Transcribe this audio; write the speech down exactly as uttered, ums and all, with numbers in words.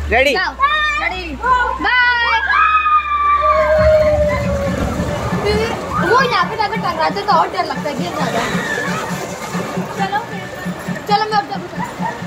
Ready ready bye. वो यहाँ पे अगर टकराते तो और डर लगता है गिर जाता है। चलो चलो मैं अब